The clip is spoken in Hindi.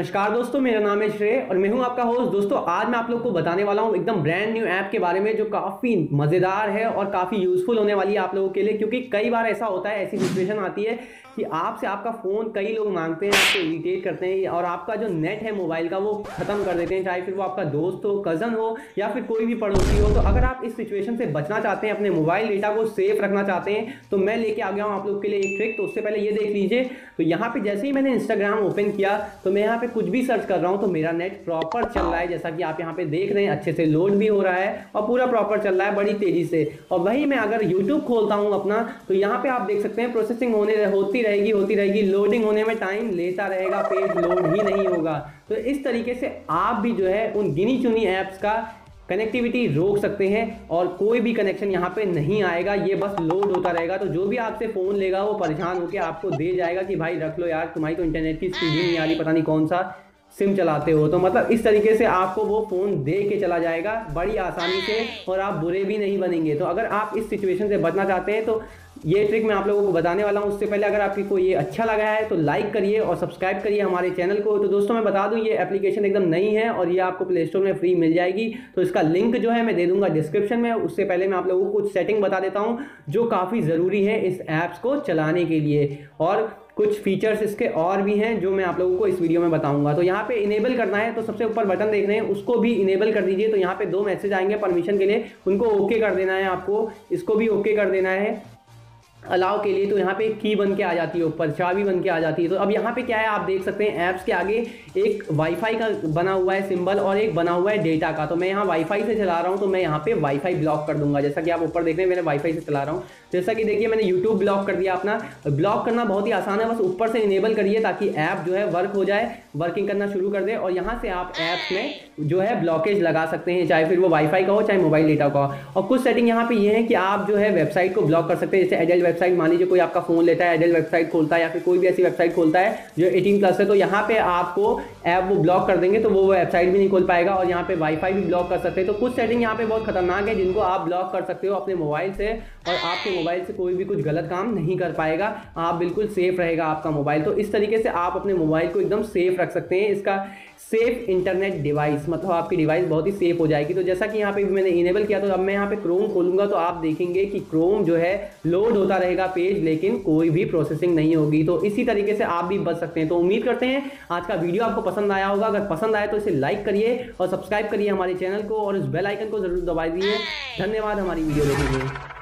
नमस्कार दोस्तों, मेरा नाम है श्रेय और मैं हूं आपका होस्ट। दोस्तों आज मैं आप लोग को बताने वाला हूं एकदम ब्रांड न्यू ऐप के बारे में जो काफ़ी मज़ेदार है और काफ़ी यूज़फुल होने वाली है आप लोगों के लिए। क्योंकि कई बार ऐसा होता है, ऐसी सिचुएशन आती है कि आपसे आपका फ़ोन कई लोग मांगते हैं, आपको इरिटेट करते हैं और आपका जो नेट है मोबाइल का वो ख़त्म कर देते हैं, चाहे फिर वो आपका दोस्त हो, कज़न हो या फिर कोई भी पड़ोसी हो। तो अगर आप इस सिचुएशन से बचना चाहते हैं, अपने मोबाइल डेटा को सेफ रखना चाहते हैं, तो मैं लेके आ गया हूँ आप लोग के लिए एक ट्रिक। तो उससे पहले ये देख लीजिए, तो यहाँ पे जैसे ही मैंने इंस्टाग्राम ओपन किया तो मैं यहाँ पे कुछ भी सर्च कर रहा हूँ तो मेरा नेट प्रॉपर चल रहा है, जैसा कि आप यहाँ पे देख रहे हैं। अच्छे से लोड भी हो रहा है और पूरा प्रॉपर चल रहा है बड़ी तेजी से। और वही मैं अगर यूट्यूब खोलता हूँ अपना, तो यहाँ पे आप देख सकते हैं प्रोसेसिंग होती रहेगी, लोडिंग होने में टाइम लेता रहेगा, पेज लोड ही नहीं होगा। तो इस तरीके से आप भी जो है उन गिनी चुनी ऐप्स का कनेक्टिविटी रोक सकते हैं और कोई भी कनेक्शन यहाँ पे नहीं आएगा, ये बस लोड होता रहेगा। तो जो भी आपसे फ़ोन लेगा वो परेशान होकर आपको दे जाएगा कि भाई रख लो यार, तुम्हारी तो इंटरनेट की स्पीड ही नहीं आ रही, पता नहीं कौन सा सिम चलाते हो। तो मतलब इस तरीके से आपको वो फ़ोन दे के चला जाएगा बड़ी आसानी से और आप बुरे भी नहीं बनेंगे। तो अगर आप इस सिचुएशन से बचना चाहते हैं तो ये ट्रिक मैं आप लोगों को बताने वाला हूँ। उससे पहले अगर आपको ये अच्छा लगा है तो लाइक करिए और सब्सक्राइब करिए हमारे चैनल को। तो दोस्तों मैं बता दूं, ये एप्लीकेशन एकदम नई है और ये आपको प्ले स्टोर में फ्री मिल जाएगी। तो इसका लिंक जो है मैं दे दूंगा डिस्क्रिप्शन में। उससे पहले मैं आप लोगों को कुछ सेटिंग बता देता हूँ जो काफ़ी ज़रूरी है इस ऐप्स को चलाने के लिए, और कुछ फीचर्स इसके और भी हैं जो मैं आप लोगों को इस वीडियो में बताऊंगा। तो यहाँ पे इनेबल करना है, तो सबसे ऊपर बटन देख रहे हैं उसको भी इनेबल कर दीजिए। तो यहाँ पे 2 मैसेज आएंगे परमिशन के लिए, उनको ओके कर देना है आपको, इसको भी ओके कर देना है अलाउ के लिए। तो यहाँ पे की बन के आ जाती है, ऊपर चाबी बन के आ जाती है। तो अब यहाँ पे क्या है आप देख सकते हैं, ऐप्स के आगे एक वाईफाई का बना हुआ है सिंबल और एक बना हुआ है डेटा का। तो मैं यहाँ वाईफाई से चला रहा हूँ तो मैं यहाँ पे वाईफाई ब्लॉक कर दूंगा। जैसा कि आप ऊपर देख रहे हैं मैंने वाईफाई से चला रहा हूँ। जैसा कि देखिए मैंने यूट्यूब ब्लॉक कर दिया अपना। ब्लॉक करना बहुत ही आसान है, बस ऊपर से इनेबल करिए ताकि ऐप जो है वर्क हो जाए, वर्किंग करना शुरू कर दे। और यहाँ से आप ऐप्स में जो है ब्लॉकेज लगा सकते हैं, चाहे फिर वो वाईफाई का हो चाहे मोबाइल डेटा का हो। और कुछ सेटिंग यहाँ पे ये है कि आप जो है वेबसाइट को ब्लॉक कर सकते हैं। जैसे एडल्ट वेबसाइट, मान लीजिए कोई आपका फोन लेता है, एडल्ट वेबसाइट खोलता है या फिर कोई भी ऐसी वेबसाइट खोलता है जो 18+ है, तो यहाँ पे आपको ऐप वो ब्लॉक कर देंगे तो वो वेबसाइट भी नहीं खोल पाएगा। और यहाँ पे वाईफाई भी ब्लॉक कर सकते हैं। तो कुछ सेटिंग यहाँ पे बहुत खतरनाक है जिनको आप ब्लॉक कर सकते हो अपने मोबाइल से, और आपके मोबाइल से कोई भी कुछ गलत काम नहीं कर पाएगा, आप बिल्कुल सेफ रहेगा आपका मोबाइल। तो इस तरीके से आप अपने मोबाइल को एकदम सेफ रख सकते हैं। इसका सेफ इंटरनेट डिवाइस मतलब आपकी डिवाइस बहुत ही सेफ हो जाएगी। तो जैसा कि यहाँ पे भी मैंने इनेबल किया, तो अब मैं यहाँ पे क्रोम खोलूंगा तो आप देखेंगे कि क्रोम जो है लोड होता रहेगा पेज, लेकिन कोई भी प्रोसेसिंग नहीं होगी। तो इसी तरीके से आप भी बच सकते हैं। तो उम्मीद करते हैं आज का वीडियो आपको पसंद आया होगा। अगर पसंद आया तो इसे लाइक करिए और सब्सक्राइब करिए हमारे चैनल को और इस बेल आइकन को जरूर दबा दीजिए। धन्यवाद हमारी वीडियो देखने के लिए।